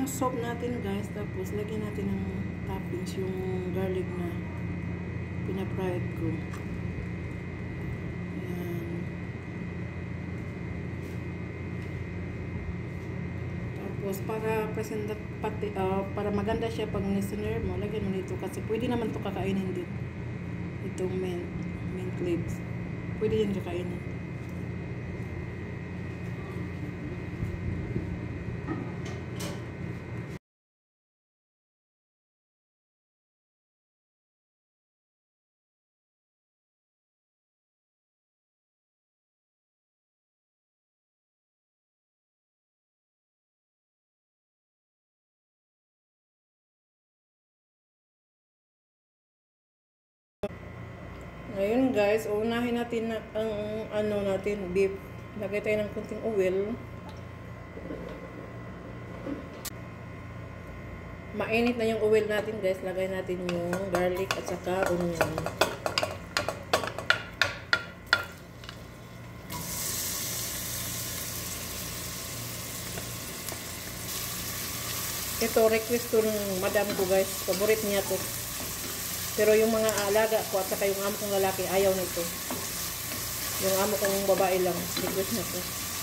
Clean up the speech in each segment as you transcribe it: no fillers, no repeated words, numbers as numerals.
yung soup natin guys. Tapos lagyan natin ng toppings yung garlic na pinapried ko. Ayan. Tapos para para maganda siya pag nisinare mo, lagyan mo nito kasi pwede naman to kakainin din. Itong mint leaves. Pwede yan kakainin. Ngayon guys, unahin natin ang beef. Lagay tayo ng kunting oil. Mainit na yung oil natin guys. Lagay natin yung garlic at saka onion. Ito request to ng madam ko guys. Paborito niya to. Pero yung mga alaga ko at saka yung amo kong lalaki, ayaw nito. Yung amo kong babae lang, request na to.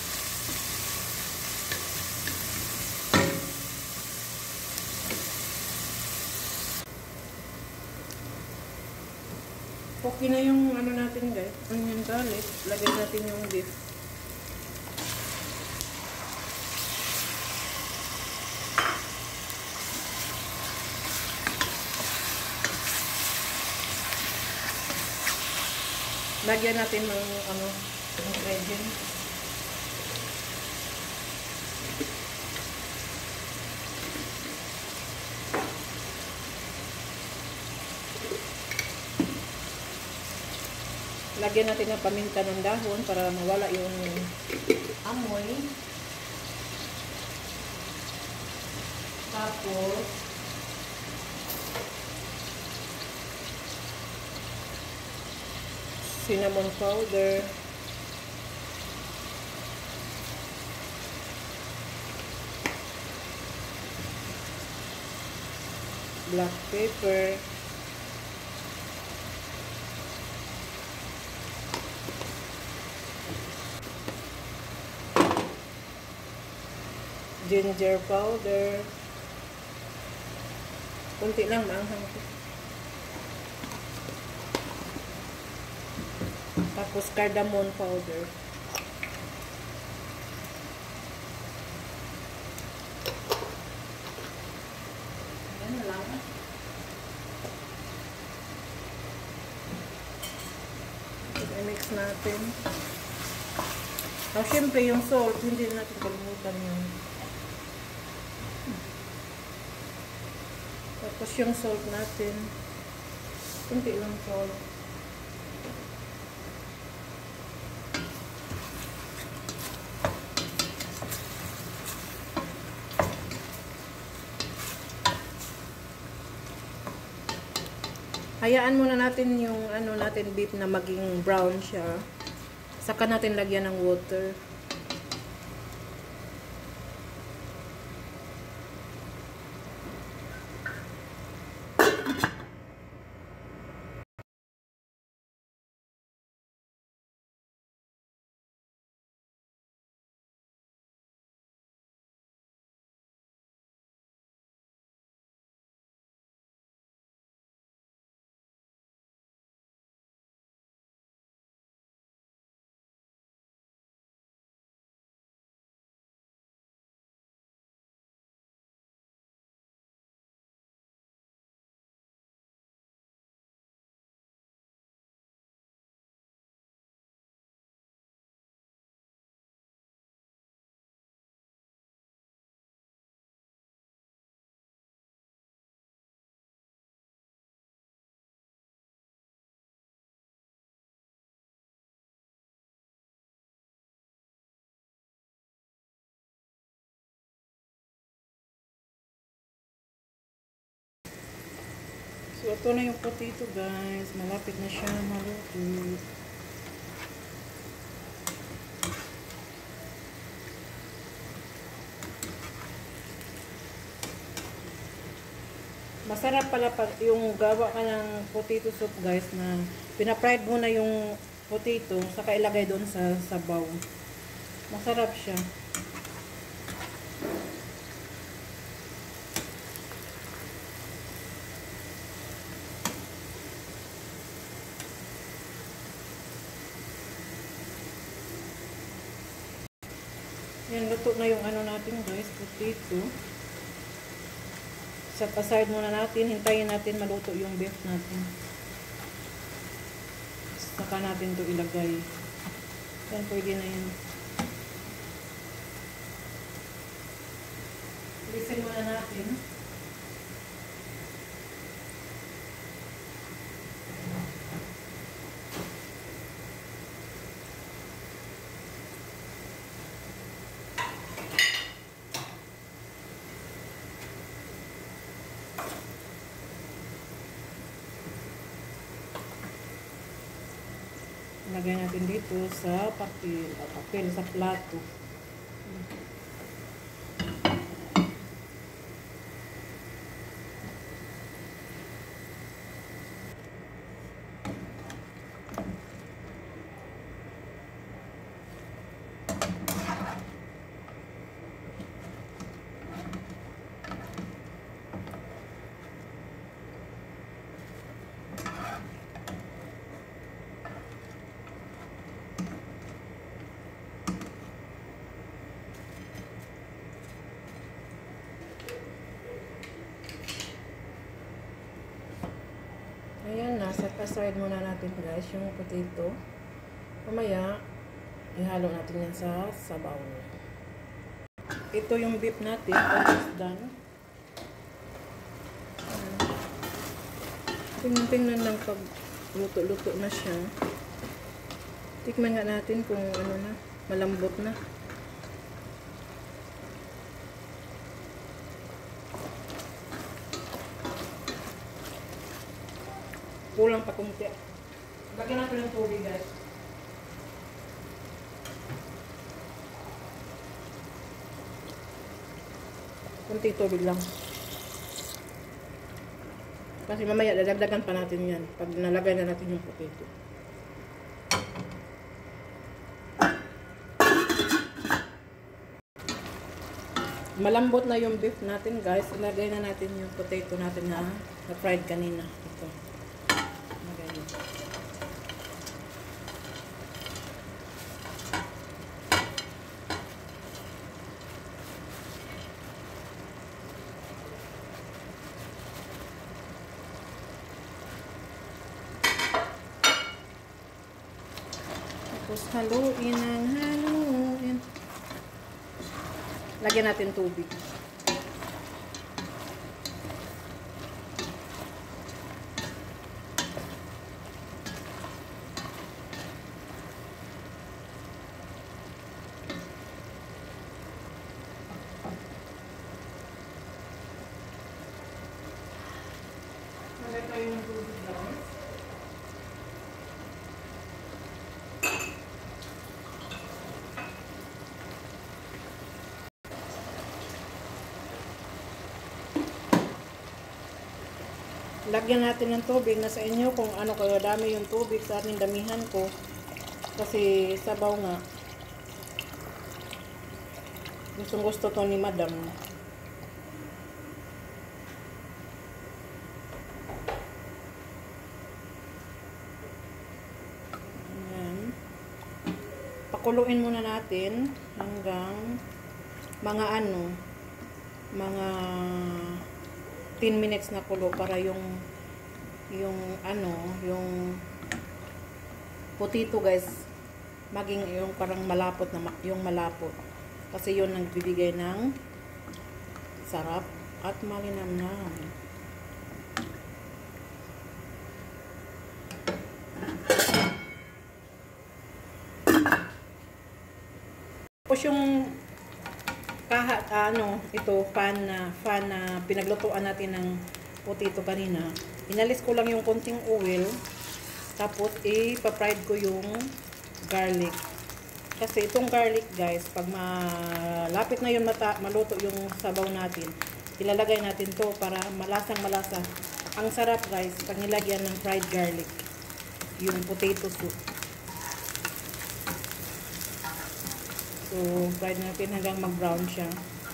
Okay na yung ano natin guys, onion garlic. Lagay natin yung beef. Lagyan natin ng ingredient. Lagyan natin ng paminta ng dahon para mawala yung amoy. Tapos cinnamon powder, black pepper, ginger powder, kunti lang maanghang ko. Tapos cardamom powder. Ayan na lang. I-mix natin. Siyempre yung salt, hindi natin kalimutan yun. Tapos yung salt natin, kunti lang salt. Hayaan muna natin yung beef na maging brown siya. Saka natin lagyan ng water. So, ito na yung potato guys. Malapit na siya maluto. Masarap pala pag yung gawa ka ng potato soup guys na pina-fried mo na yung potato saka ilagay doon sa sabaw. Masarap siya. Yan, luto na yung ano natin guys, potato. Set aside muna natin, hintayin natin maluto yung beef natin. Saka natin to ilagay. Yan, pwede na yan. Alisin muna natin. Lagay natin dito sa papel sa plato. Ayan na, set aside muna natin guys yung potato. Mamaya, ihalo natin yan sa sabaw. Ito yung beef natin, almost done. Tingnan lang pag luto-luto na siya. Tikman nga natin kung ano na, malambot na. Kulang pa kunti. Lagyan natin ng tubig guys. Kunti tubig lang. Kasi mamaya dadagdagan pa natin yan pag nalagay na natin yung potato. Malambot na yung beef natin guys. Ilagay na natin yung potato natin na fried kanina. Ito. Tapos haluin ng haluin. Lagyan natin tubig. Lagyan tayo ng tubig guys. Lagyan natin ng tubig. Nasa inyo kung ano kaya dami yung tubig. Sa ating damihan ko. Kasi sabaw nga. Gustong gusto to ni madam. Ayan. Pakuluin muna natin hanggang mga mga 10 minutes na kulo para yung potato guys maging yung parang malapot na yung malapot kasi yun nagbibigay ng sarap at malinamnam. Tapos yung fan na pinaglutuan natin ng potato kanina. Inalis ko lang yung konting oil. Tapos ipa-fried ko yung garlic. Kasi itong garlic guys, pag malapit na yun maluto yung sabaw natin, ilalagay natin to para malasang malasa. Ang sarap guys, pag nilagyan ng fried garlic, yung potato soup. So, fried natin hanggang mag-brown siya.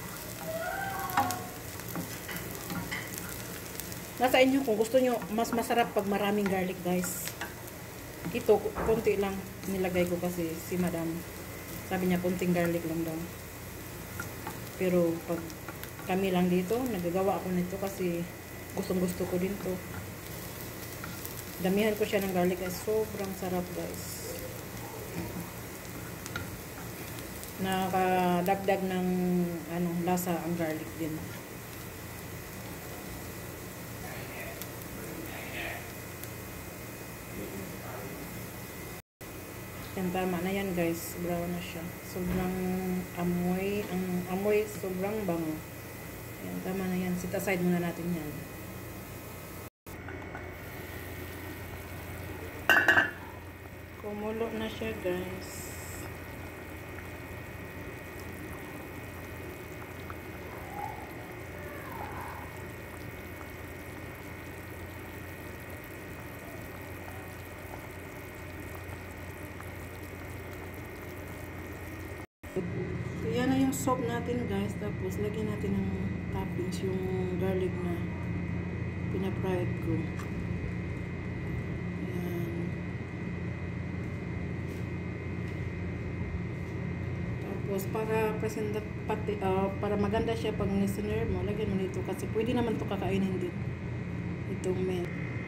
Nasa inyo kung gusto nyo, mas masarap pag maraming garlic guys. Ito, konti lang nilagay ko kasi si madam. Sabi niya, konting garlic lang daw. Pero pag kami lang dito, nagagawa ako nito kasi gustong gusto ko din to. Damihan ko siya ng garlic guys. Sobrang sarap guys. Nakadagdag ng lasa ang garlic din. Yan, tama na yan guys. Brown na siya. Sobrang amoy. Ang amoy sobrang bango. Yan, tama na yan. Set aside muna natin yan. Kumulo na siya guys. So, yan na yung soup natin guys. Tapos, lagyan natin ng toppings, yung garlic na pinapried ko. Yan. Tapos, para maganda siya pag listener mo, lagyan mo nito. Kasi pwede naman to kakainin din. Itong men.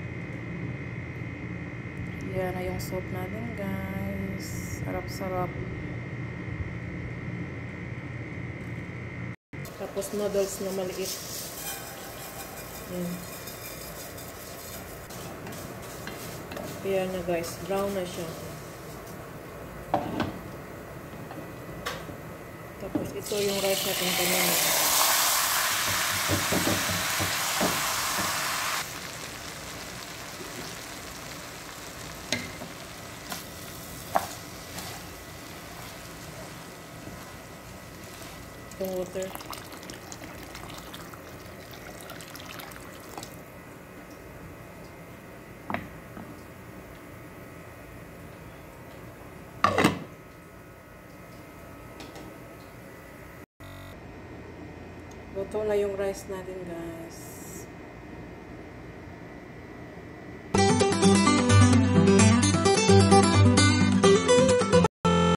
Yan na yung soup natin guys. Sarap-sarap. Tapos noodles na maliit. Yan. Kaya na guys, brown na siya. Tapos ito yung rice natin kanina. Itong water. Luto na yung rice natin guys.